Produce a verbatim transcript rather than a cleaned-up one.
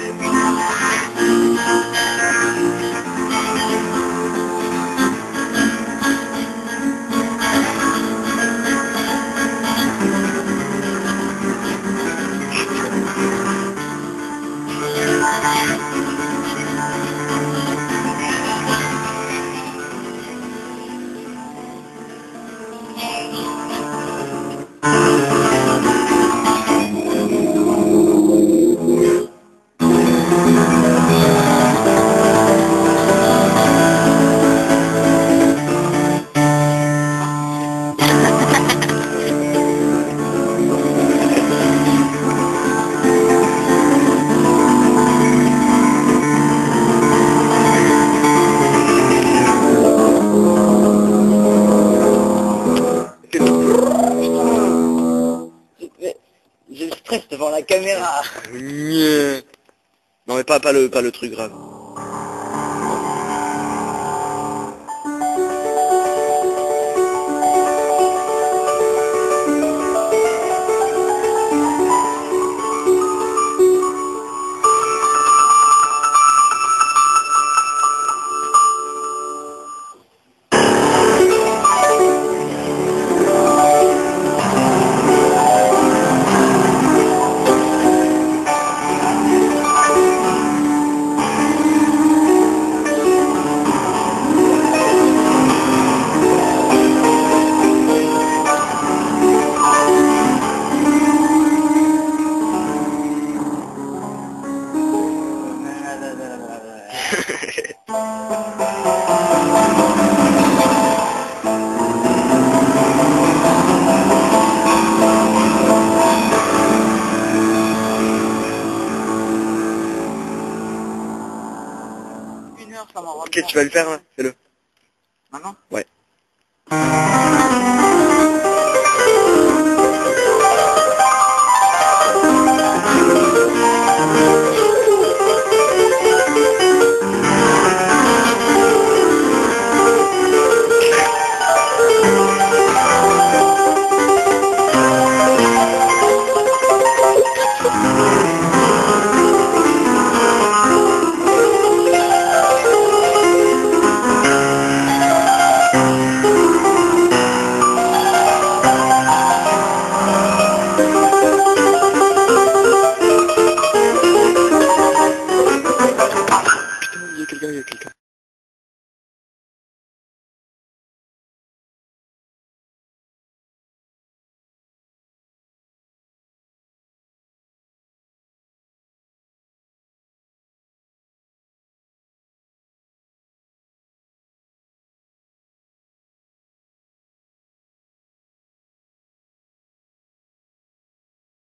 J'ai le stress devant la caméra. Non mais pas, pas, le, pas le truc grave. Une heure, ça m'en rend Ok, tu vas le faire là, fais-le. Maintenant? Ouais. Il y a quelqu'un, il y a quelqu'un.